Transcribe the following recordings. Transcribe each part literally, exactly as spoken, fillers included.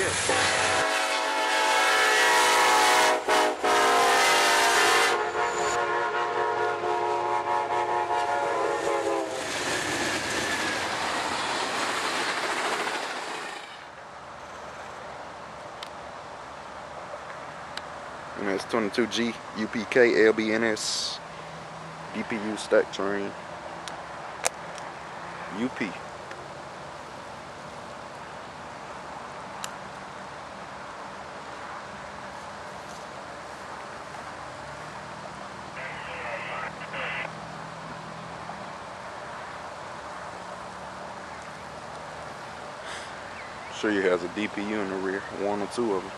And that's twenty-two G U P K L B N S D P U stack train U P. Sure, he has a D P U in the rear, one or two of them.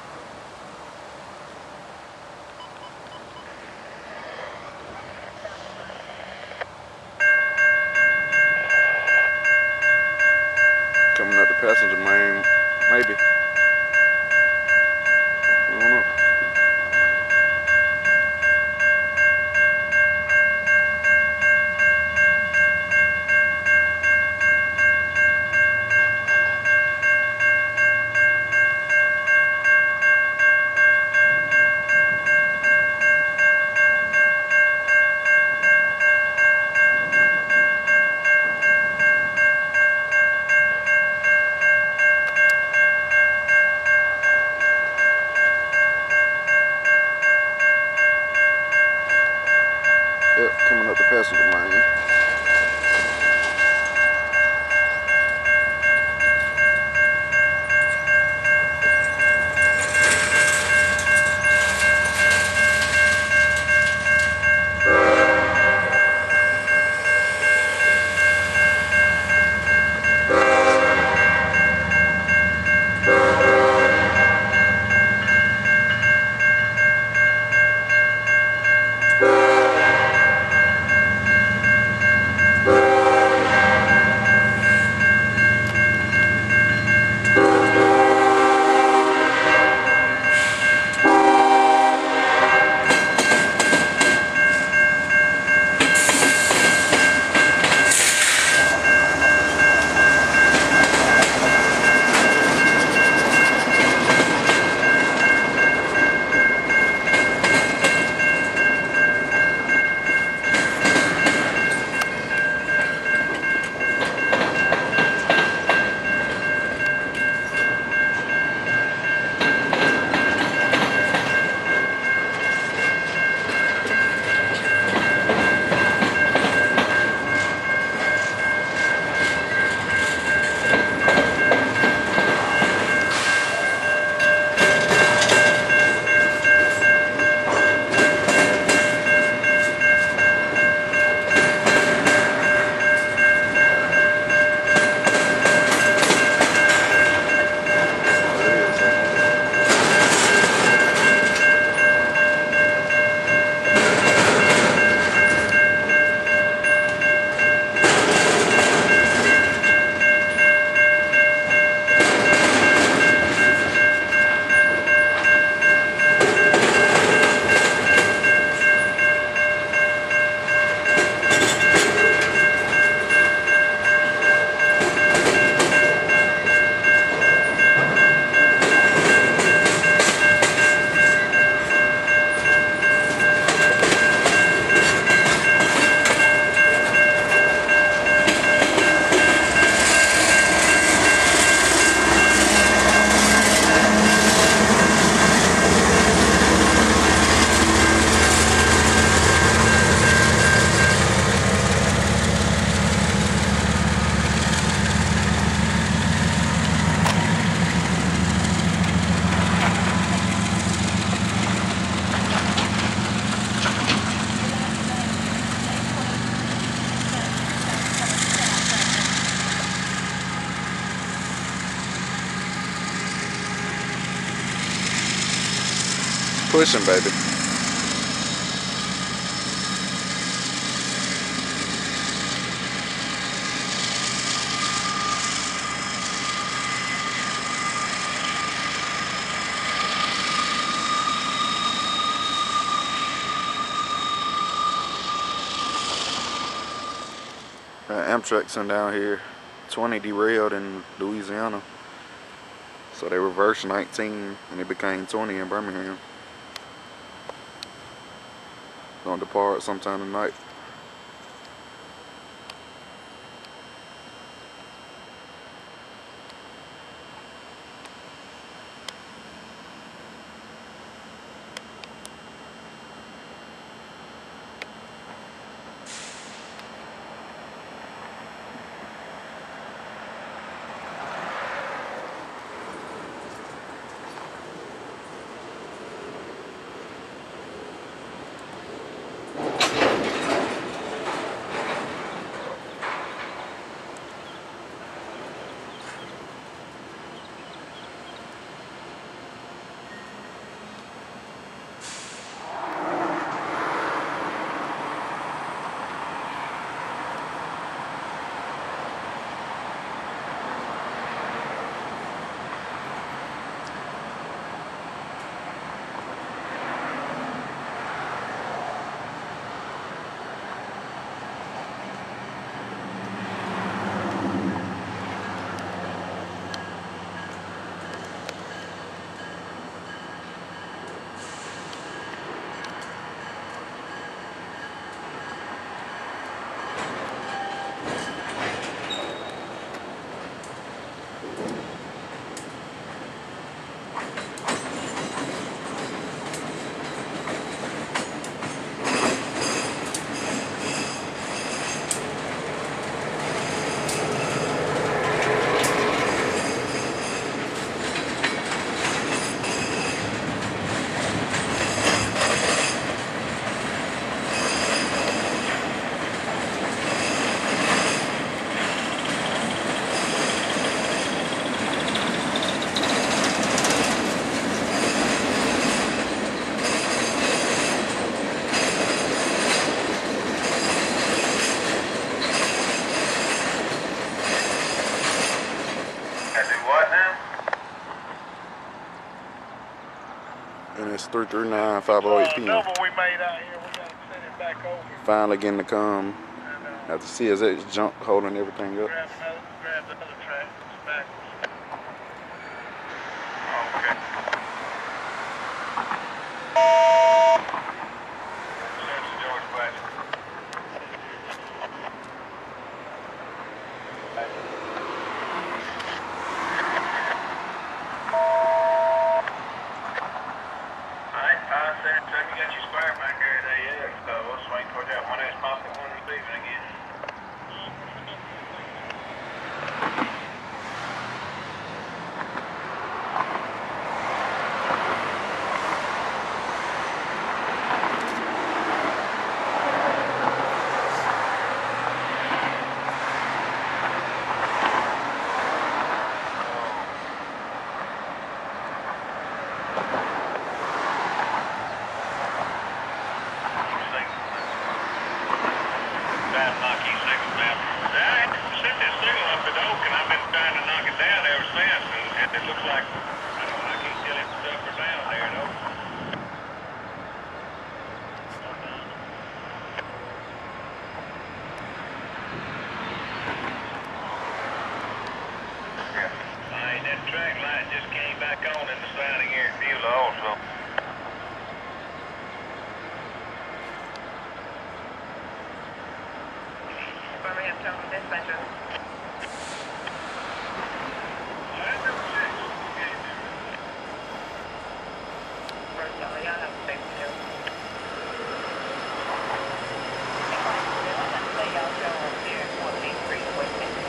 Coming up the passenger main, maybe. I don't know. Yep, coming up the passenger main. Pushing, baby. Uh, Amtrak's in down here. twenty derailed in Louisiana. So they reversed nineteen and it became twenty in Birmingham. Gonna depart sometime tonight. N S three three nine five oh eight P M. Double we made out here, we gotta send it back over. Finally getting to come. And, uh, After C S X junk holding everything up. grab another, grab the other track, it's backwards. Oh, okay. Search the George West. Alright, five seven seven, you got your square back there at A X, so we'll swing toward that one that's popping one receiving again. Track light just came back on in the sliding air field also. Birmingham Terminal Dispatcher. First of all, y'all have a safe deal. Let's say y'all show up here at fourteen Street, West Tennessee.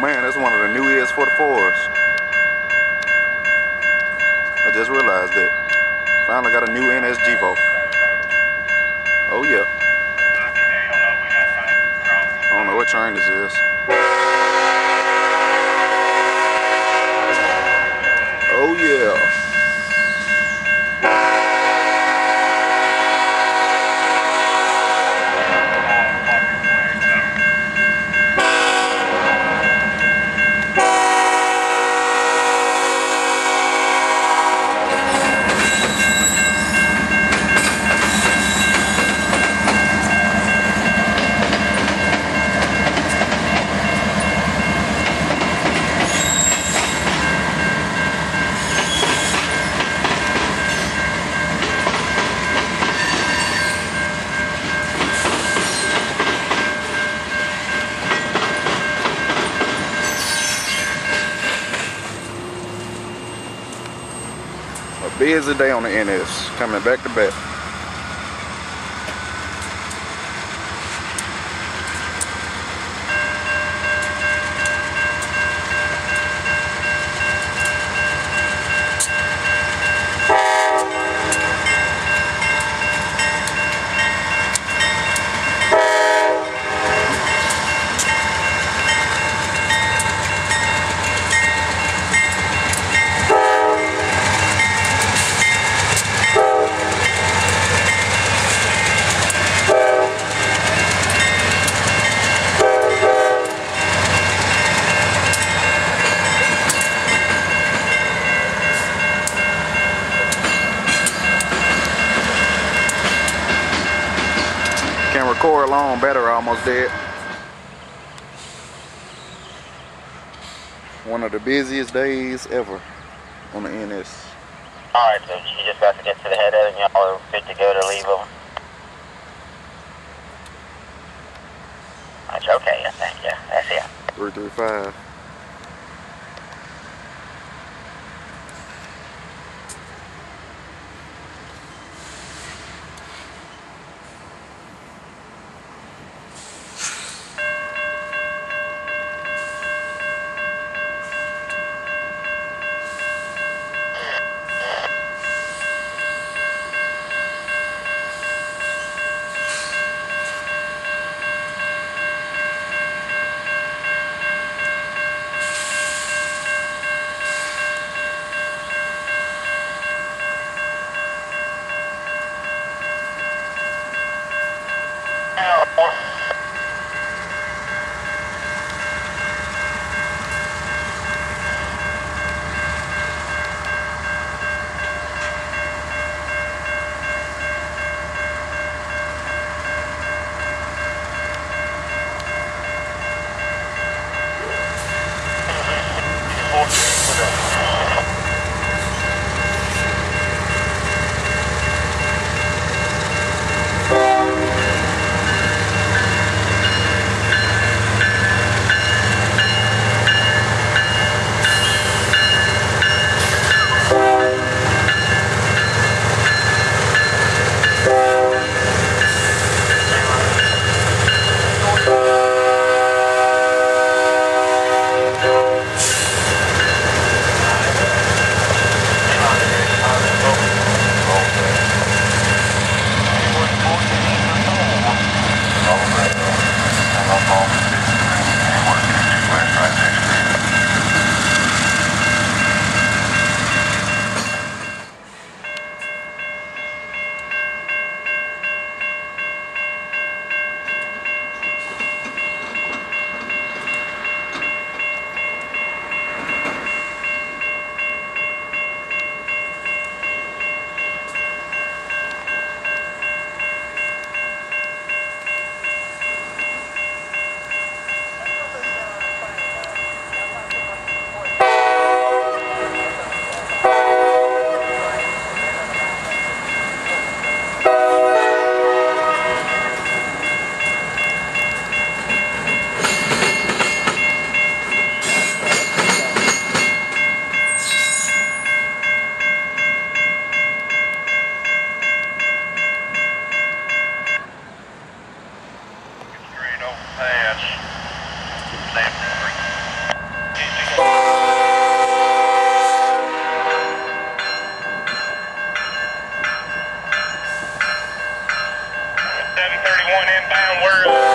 man, that's one of the new E S forty-fours. I just realized that. Finally got a new N S Gevo. Oh yeah. I don't know what train this is. Oh yeah. A busy day on the N S, coming back to back. Can't record long, battery almost dead. One of the busiest days ever on the N S. Alright, so you just got to get to the head of it and y'all are good to go to leave them. That's okay, I think, yeah, that's it. three three five. one inbound, we're uh,